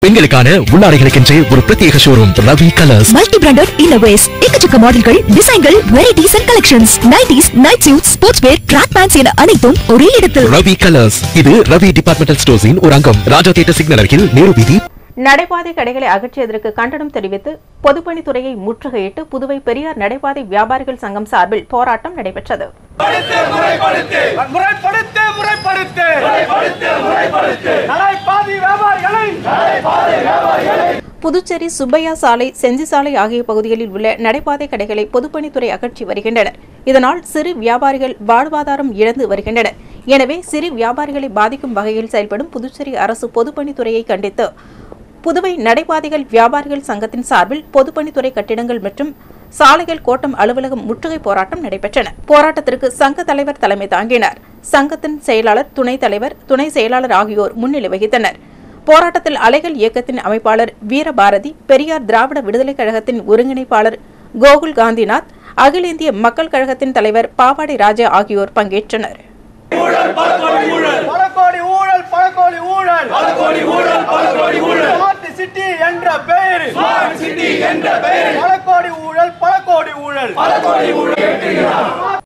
பெண்களுக்கான உள்ளாடைகளுக்கென்றே ஒரு பிரத்யேக showroom Ravi Colours. Multi branded innerwears, எக்கச்சக்க மாடல்கள், டிசைன்கள், varieties and collections, nighties, night suits, sports wear, track pants என அனைத்தும் ஒரே இடத்தில். ரவி கலர்ஸ். இது ரவி டிபார்ட்மெண்டல் ஸ்டோர்ஸின் ஒரு அங்கம். ராஜா தியேட்டர் சிக்னல் அருகில் நேரு வீதி. நடைபாதை கடைகளை அகற்றியதற்கு கண்டனம் தெரிவித்து பொதுப்பணித்துறையை முற்றுகையிட்டு புதுவை பெரியார் நடைபாதை வியாபாரிகள் சங்கம் சார்பில் போராட்டம் நடைபெற்றது. புதுச்சேரி சுப்பையா சாலை, செஞ்சி சாலை ஆகிய பகுதிகளில் உள்ள நடைபாதை கடைகளை பொதுப்பணித்துறை அகற்றி வருகின்றனர். இதனால் சிறு வியாபாரிகள் வாழ்வாதாரம் இழந்து வருகின்றனர். எனவே சிறு வியாபாரிகளை பாதிக்கும் வகையில் செயல்படும் புதுச்சேரி அரசு பொதுப்பணித்துறையை கண்டித்து புதுவை நடைபாதைகள் வியாபாரிகள் சங்கத்தின் சார்பில் பொதுப்பணித்துறை கட்டிடங்கள் மற்றும் சாலைகள் கோட்டம் அலுவலகம் முற்றுகை போராட்டம் நடைபெற்றன. போராட்டத்திற்கு சங்க தலைவர் தலைமை தாங்கினார். சங்கத்தின் செயலாளர், துணைத் தலைவர், துணை செயலாளர் ஆகியோர் முன்னிலை வகித்தனர். போராட்டத்தில் அலைகள் இயக்கத்தின் அமைப்பாளர் வீரபாரதி, பெரியார் திராவிட விடுதலைக் கழகத்தின் ஒருங்கிணைப்பாளர் கோகுல் காந்திநாத், அகில இந்திய மக்கள் கழகத்தின் தலைவர் பாவாடை ராஜா ஆகியோர் பங்கேற்றனர். பல கோடி ஊழல்